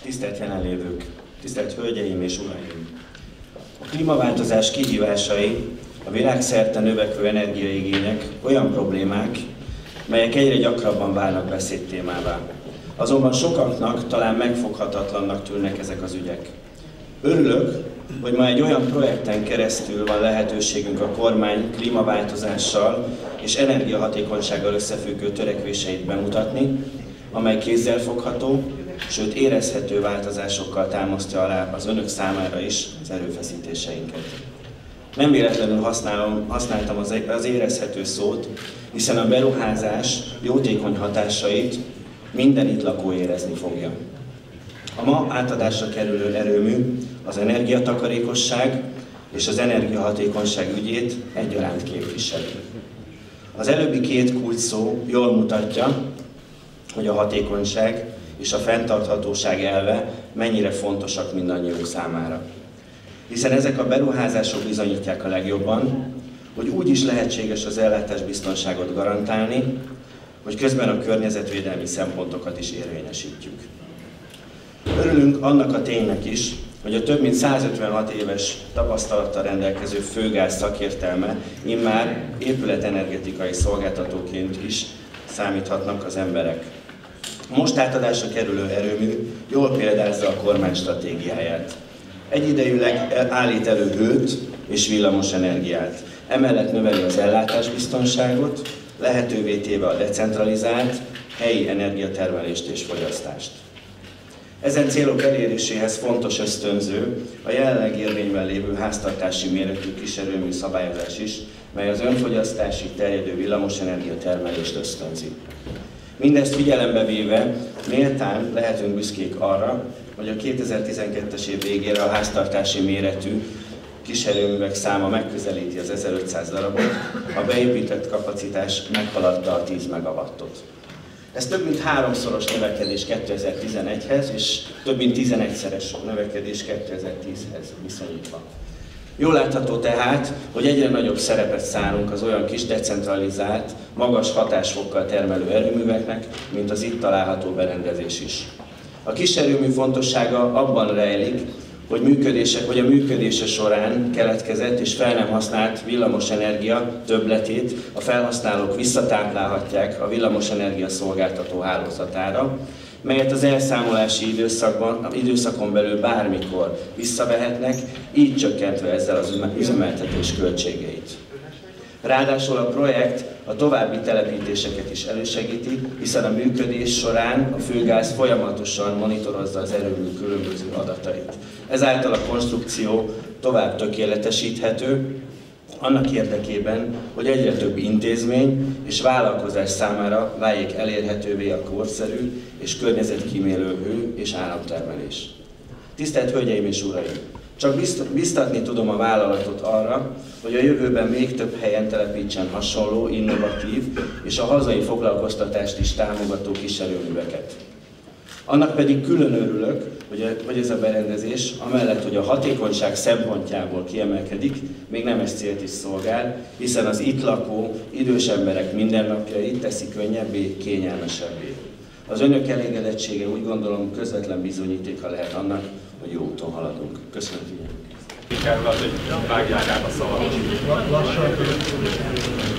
Tisztelt jelenlévők, tisztelt hölgyeim és uraim! A klímaváltozás kihívásai, a világszerte növekvő energiaigények olyan problémák, melyek egyre gyakrabban válnak beszédtémává. Azonban sokaknak talán megfoghatatlannak tűnnek ezek az ügyek. Örülök, hogy ma egy olyan projekten keresztül van lehetőségünk a kormány klímaváltozással és energiahatékonysággal összefüggő törekvéseit bemutatni, amely kézzelfogható, sőt érezhető változásokkal támasztja alá az önök számára is az erőfeszítéseinket. Nem véletlenül használtam az érezhető szót, hiszen a beruházás jótékony hatásait minden itt lakó érezni fogja. A ma átadásra kerülő erőmű az energiatakarékosság és az energiahatékonyság ügyét egyaránt képviseli. Az előbbi két kulcsszó jól mutatja, hogy a hatékonyság és a fenntarthatóság elve mennyire fontosak mindannyiunk számára. Hiszen ezek a beruházások bizonyítják a legjobban, hogy úgy is lehetséges az ellátásbiztonságot garantálni, hogy közben a környezetvédelmi szempontokat is érvényesítjük. Örülünk annak a ténynek is, hogy a több mint 156 éves tapasztalattal rendelkező Főgáz szakértelme immár épületenergetikai szolgáltatóként is számíthatnak az emberek. A most átadásra kerülő erőmű jól példázza a kormány stratégiáját. Egyidejűleg állít elő hőt és villamos energiát. Emellett növeli az ellátásbiztonságot, lehetővé téve a decentralizált, helyi energiatermelést és fogyasztást. Ezen célok eléréséhez fontos ösztönző a jelenleg érvényben lévő háztartási méretű kiserőmű szabályozás is, mely az önfogyasztási terjedő villamosenergia termelést ösztönzi. Mindezt figyelembe véve méltán lehetünk büszkék arra, hogy a 2012-es év végére a háztartási méretű kiserőművek száma megközelíti az 1500 darabot, a beépített kapacitás meghaladta a 10 megawattot. Ez több mint 3-szoros növekedés 2011-hez, és több mint 11-szeres növekedés 2010-hez viszonyítva. Jól látható tehát, hogy egyre nagyobb szerepet szánunk az olyan kis decentralizált, magas hatásfokkal termelő erőműveknek, mint az itt található berendezés is. A kiserőmű fontossága abban rejlik, hogy a működése során keletkezett és fel nem használt villamosenergia többletét a felhasználók visszatáplálhatják a villamosenergia szolgáltató hálózatára, melyet az elszámolási időszakon belül bármikor visszavehetnek, így csökkentve ezzel az üzemeltetés költségeit. Ráadásul a projekt a további telepítéseket is elősegíti, hiszen a működés során a Főgáz folyamatosan monitorozza az erőmű különböző adatait. Ezáltal a konstrukció tovább tökéletesíthető, annak érdekében, hogy egyre több intézmény és vállalkozás számára váljék elérhetővé a korszerű és környezetkímélő hő- és áramtermelés. Tisztelt Hölgyeim és Uraim! Csak biztatni tudom a vállalatot arra, hogy a jövőben még több helyen telepítsen hasonló, innovatív és a hazai foglalkoztatást is támogató kiserőműveket. Annak pedig külön örülök, hogy ez a berendezés, amellett, hogy a hatékonyság szempontjából kiemelkedik, még nemes célt is szolgál, hiszen az itt lakó, idős emberek mindennapjait teszi könnyebbé, kényelmesebbé. Az önök elégedettsége úgy gondolom közvetlen bizonyítéka lehet annak, hogy jó úton haladunk. Köszönöm figyelmet! Kerül az, hogy vágják át a szavakat.